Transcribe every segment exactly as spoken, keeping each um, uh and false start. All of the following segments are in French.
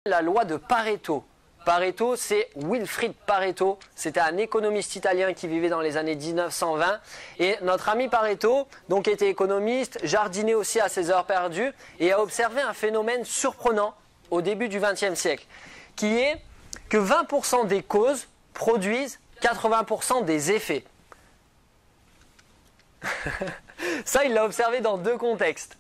la loi de Pareto. Pareto, c'est Wilfrid Pareto. C'était un économiste italien qui vivait dans les années mille neuf cent vingt. Et notre ami Pareto, donc, était économiste, jardinait aussi à ses heures perdues et a observé un phénomène surprenant au début du vingtième siècle, qui est que vingt pour cent des causes produisent quatre-vingts pour cent des effets. Ça, il l'a observé dans deux contextes.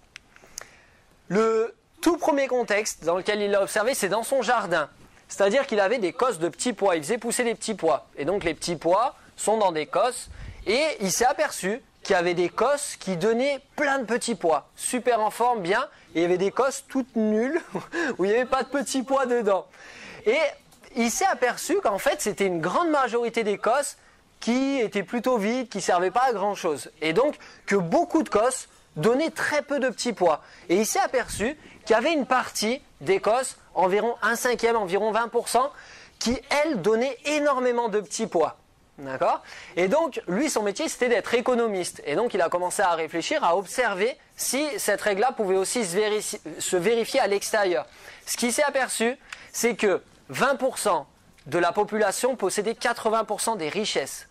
Le tout premier contexte dans lequel il l'a observé, c'est dans son jardin. C'est-à-dire qu'il avait des cosses de petits pois, il faisait pousser des petits pois. Et donc les petits pois sont dans des cosses, et il s'est aperçu qu'il y avait des cosses qui donnaient plein de petits pois, super en forme, bien, et il y avait des cosses toutes nulles, où il n'y avait pas de petits pois dedans. Et il s'est aperçu qu'en fait c'était une grande majorité des cosses qui étaient plutôt vides, qui ne servaient pas à grand chose. Et donc que beaucoup de cosses donnaient très peu de petits pois. Et il s'est aperçu qu'il y avait une partie des cosses, environ un cinquième, environ vingt pour cent, qui, elles, donnaient énormément de petits pois. D'accord ? Et donc, lui, son métier, c'était d'être économiste. Et donc, il a commencé à réfléchir, à observer si cette règle-là pouvait aussi se vérifier, se vérifier à l'extérieur. Ce qu'il s'est aperçu, c'est que vingt pour cent de la population possédait quatre-vingts pour cent des richesses.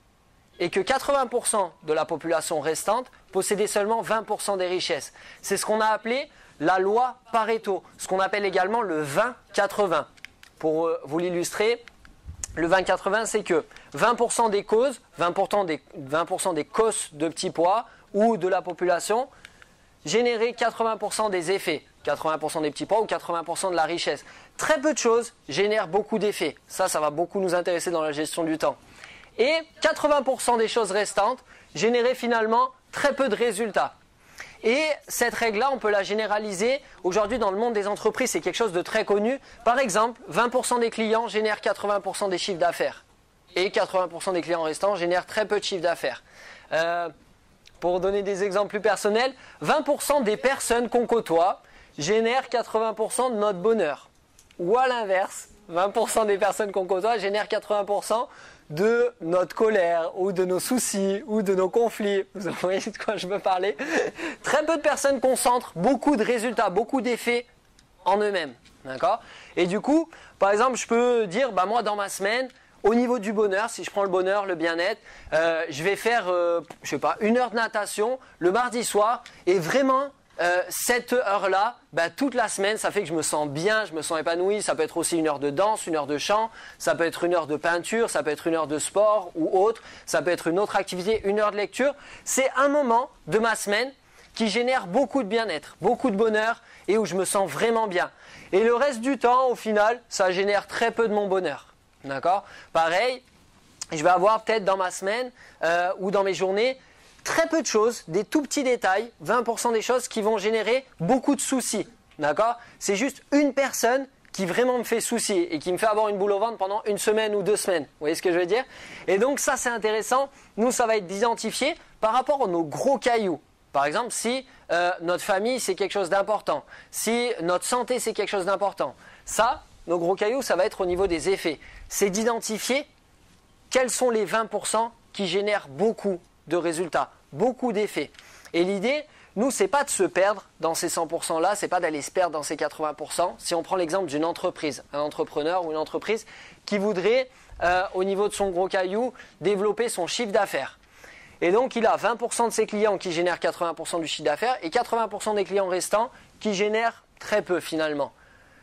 Et que quatre-vingts pour cent de la population restante possédait seulement vingt pour cent des richesses. C'est ce qu'on a appelé la loi Pareto, ce qu'on appelle également le vingt quatre-vingts. Pour euh, vous l'illustrer, le vingt quatre-vingts, c'est que vingt pour cent des causes, vingt pour cent des, vingt pour cent des cosses de petits pois ou de la population généraient quatre-vingts pour cent des effets, quatre-vingts pour cent des petits pois ou quatre-vingts pour cent de la richesse. Très peu de choses génèrent beaucoup d'effets. Ça, ça va beaucoup nous intéresser dans la gestion du temps. Et quatre-vingts pour cent des choses restantes généraient finalement très peu de résultats. Et cette règle-là, on peut la généraliser. Aujourd'hui, dans le monde des entreprises, c'est quelque chose de très connu. Par exemple, vingt pour cent des clients génèrent quatre-vingts pour cent des chiffres d'affaires. Et quatre-vingts pour cent des clients restants génèrent très peu de chiffres d'affaires. Euh, pour donner des exemples plus personnels, vingt pour cent des personnes qu'on côtoie génèrent quatre-vingts pour cent de notre bonheur. Ou à l'inverse, vingt pour cent des personnes qu'on côtoie génèrent quatre-vingts pour cent de notre colère, ou de nos soucis, ou de nos conflits. Vous voyez de quoi je veux parler? Très peu de personnes concentrent beaucoup de résultats, beaucoup d'effets en eux-mêmes. D'accord? Et du coup, par exemple, je peux dire, bah moi, dans ma semaine, au niveau du bonheur, si je prends le bonheur, le bien-être, euh, je vais faire, euh, je sais pas, une heure de natation le mardi soir, et vraiment, Euh, cette heure-là, bah, toute la semaine, ça fait que je me sens bien, je me sens épanoui. Ça peut être aussi une heure de danse, une heure de chant, ça peut être une heure de peinture, ça peut être une heure de sport ou autre, ça peut être une autre activité, une heure de lecture. C'est un moment de ma semaine qui génère beaucoup de bien-être, beaucoup de bonheur et où je me sens vraiment bien. Et le reste du temps, au final, ça génère très peu de mon bonheur. D'accord ? Pareil, je vais avoir peut-être dans ma semaine euh, ou dans mes journées très peu de choses, des tout petits détails, vingt pour cent des choses qui vont générer beaucoup de soucis. D'accord ? C'est juste une personne qui vraiment me fait souci et qui me fait avoir une boule au ventre pendant une semaine ou deux semaines. Vous voyez ce que je veux dire ? Et donc ça, c'est intéressant. Nous, ça va être d'identifier par rapport à nos gros cailloux. Par exemple, si euh, notre famille, c'est quelque chose d'important. Si notre santé, c'est quelque chose d'important. Ça, nos gros cailloux, ça va être au niveau des effets. C'est d'identifier quels sont les vingt pour cent qui génèrent beaucoup de résultats, beaucoup d'effets. Et l'idée, nous, c'est pas de se perdre dans ces cent pour cent-là, c'est pas d'aller se perdre dans ces quatre-vingts pour cent. Si on prend l'exemple d'une entreprise, un entrepreneur ou une entreprise qui voudrait, euh, au niveau de son gros caillou, développer son chiffre d'affaires. Et donc, il a vingt pour cent de ses clients qui génèrent quatre-vingts pour cent du chiffre d'affaires et quatre-vingts pour cent des clients restants qui génèrent très peu finalement.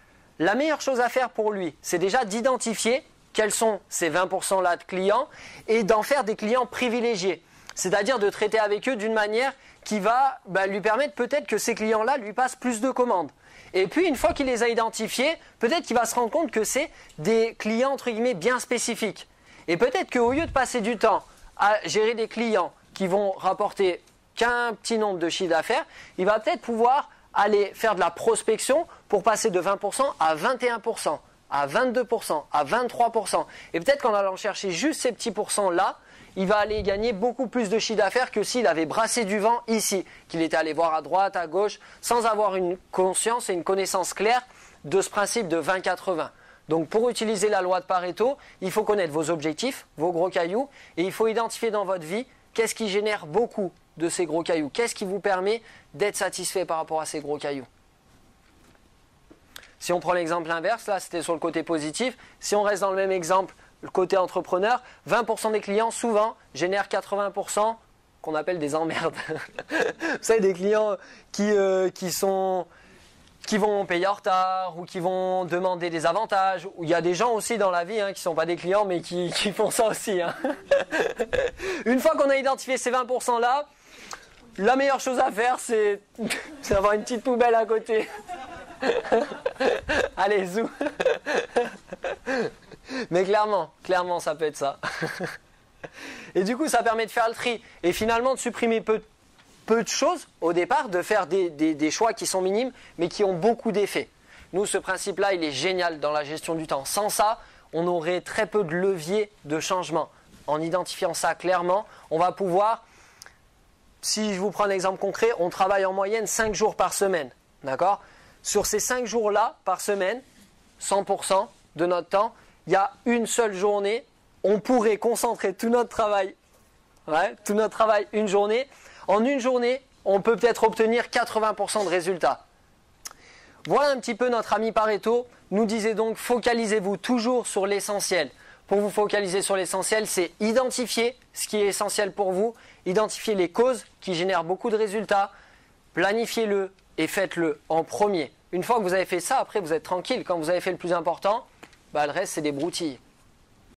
La meilleure chose à faire pour lui, c'est déjà d'identifier quels sont ces vingt pour cent-là de clients et d'en faire des clients privilégiés. C'est-à-dire de traiter avec eux d'une manière qui va bah, lui permettre peut-être que ces clients-là lui passent plus de commandes. Et puis, une fois qu'il les a identifiés, peut-être qu'il va se rendre compte que c'est des clients, entre guillemets, bien spécifiques. Et peut-être qu'au lieu de passer du temps à gérer des clients qui vont rapporter qu'un petit nombre de chiffres d'affaires, il va peut-être pouvoir aller faire de la prospection pour passer de vingt pour cent à vingt et un pour cent, à vingt-deux pour cent, à vingt-trois pour cent. Et peut-être qu'en allant chercher juste ces petits pourcents-là, il va aller gagner beaucoup plus de chiffre d'affaires que s'il avait brassé du vent ici, qu'il était allé voir à droite, à gauche, sans avoir une conscience et une connaissance claire de ce principe de vingt quatre-vingts. Donc pour utiliser la loi de Pareto, il faut connaître vos objectifs, vos gros cailloux, et il faut identifier dans votre vie qu'est-ce qui génère beaucoup de ces gros cailloux, qu'est-ce qui vous permet d'être satisfait par rapport à ces gros cailloux. Si on prend l'exemple inverse, là c'était sur le côté positif, si on reste dans le même exemple, le côté entrepreneur, vingt pour cent des clients souvent génèrent quatre-vingts pour cent qu'on appelle des emmerdes. Vous savez, des clients qui, euh, qui, sont, qui vont payer en retard ou qui vont demander des avantages. Ou il y a des gens aussi dans la vie hein, qui ne sont pas des clients mais qui, qui font ça aussi. Hein. Une fois qu'on a identifié ces vingt pour cent là, la meilleure chose à faire c'est d'avoir une petite poubelle à côté. Allez, zou. Mais clairement, clairement ça peut être ça. Et du coup ça permet de faire le tri et finalement de supprimer peu, peu de choses au départ, de faire des, des, des choix qui sont minimes mais qui ont beaucoup d'effets. Nous ce principe là il est génial dans la gestion du temps. Sans ça on aurait très peu de levier de changement. En identifiant ça clairement on va pouvoir, si je vous prends un exemple concret, on travaille en moyenne cinq jours par semaine. D'accord ? Sur ces cinq jours là par semaine, cent pour cent de notre temps, il y a une seule journée, on pourrait concentrer tout notre travail, ouais, tout notre travail une journée. En une journée, on peut peut-être obtenir quatre-vingts pour cent de résultats. Voilà un petit peu notre ami Pareto nous disait donc focalisez-vous toujours sur l'essentiel. Pour vous focaliser sur l'essentiel, c'est identifier ce qui est essentiel pour vous, identifier les causes qui génèrent beaucoup de résultats, planifiez-le et faites-le en premier. Une fois que vous avez fait ça, après vous êtes tranquille. Quand vous avez fait le plus important, bah, le reste c'est des broutilles.